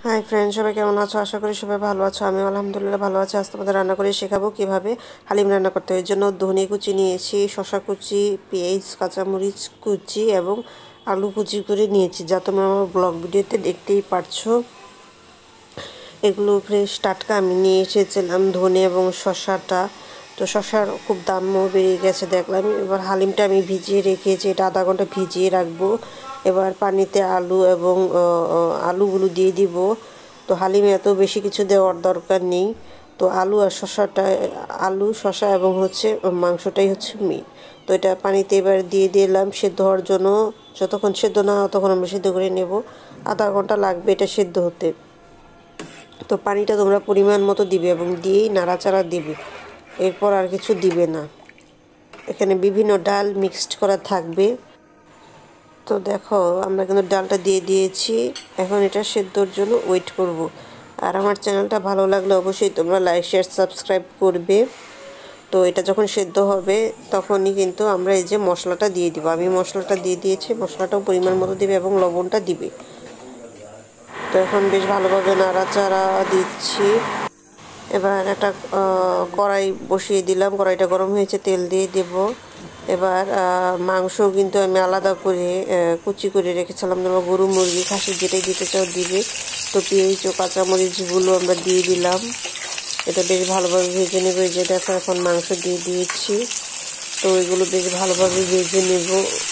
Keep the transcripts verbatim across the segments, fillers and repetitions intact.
Hi friend, সবাই কেমন আছো? আশা করি সবাই ভালো আছো। আমি আলহামদুলিল্লাহ ভালো আছি। আজ তোমাদের রান্না করে শেখাবো কিভাবে হালিম রান্না করতে হয়। এর জন্য ধনে কুচি নিয়েছি, শসা কুচি, পেঁয়াজ, কাঁচামরিচ কুচি এবং আলু কুচি করে নিয়েছি, যা তোমরা আমার ব্লগ ভিডিওতে দেখতেই পারছো। এগুলো ফ্রেশ টাটকা আমি নিয়ে এসেছিলাম, ধনে এবং শসাটা। তো শসার খুব দামও বেড়ে গেছে দেখলাম। এবার হালিমটা আমি ভিজিয়ে রেখেছি, এটা আধা ঘন্টা ভিজিয়ে রাখবো। এবার পানিতে আলু এবং আলুগুলো দিয়ে দিব। তো হালিমে এত বেশি কিছু দেওয়ার দরকার নেই। তো আলু আর শসাটা, আলু শসা এবং হচ্ছে মাংসটাই হচ্ছে মেন। তো এটা পানিতে এবার দিয়ে দিলাম সেদ্ধ হওয়ার জন্য। যতক্ষণ সেদ্ধ না হয় ততক্ষণ আমরা সেদ্ধ করে নেব। আধা ঘন্টা লাগবে এটা সেদ্ধ হতে। তো পানিটা তোমরা পরিমাণ মতো দিবে এবং দিয়েই নাড়াচাড়া দিবে, এরপর আর কিছু দিবে না। এখানে বিভিন্ন ডাল মিক্সড করা থাকবে। তো দেখো, আমরা কিন্তু ডালটা দিয়ে দিয়েছি। এখন এটা সেদ্ধর জন্য ওয়েট করব। আর আমার চ্যানেলটা ভালো লাগলে অবশ্যই তোমরা লাইক শেয়ার সাবস্ক্রাইব করবে। তো এটা যখন সেদ্ধ হবে তখনই কিন্তু আমরা এই যে মশলাটা দিয়ে দিব। আমি মশলাটা দিয়ে দিয়েছি, মশলাটাও পরিমাণ মতো দিবে এবং লবণটা দিবে। তো এখন বেশ ভালোভাবে নাড়াচাড়া দিচ্ছি। এবার একটা কড়াই বসিয়ে দিলাম, কড়াইটা গরম হয়েছে, তেল দিয়ে দেব। এবার মাংস কিন্তু আমি আলাদা করে কুচি করে রেখেছিলাম। তোমরা গরু, মুরগি, খাসি যেটাই দিতে চাও দিবে। তো পেঁয়াজ ও কাঁচামরিচগুলো আমরা দিয়ে দিলাম। এটা বেশ ভালোভাবে ভেজে নেব। এই যে দেখো, এখন মাংস দিয়ে দিয়েছি। তো এগুলো বেশ ভালোভাবে ভেজে নেব।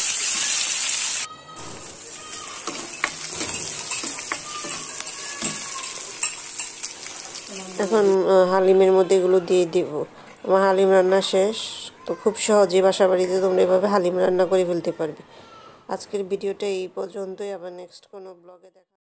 এখন হালিমের মধ্যে এগুলো দিয়ে দিব। আমার হালিম রান্না শেষ। তো খুব সহজেই বাসা বাড়িতে তোমরা এভাবে হালিম রান্না করে ফেলতে পারবে। আজকের ভিডিওটা এই পর্যন্তই। আবার নেক্সট কোনো ব্লগে দেখা।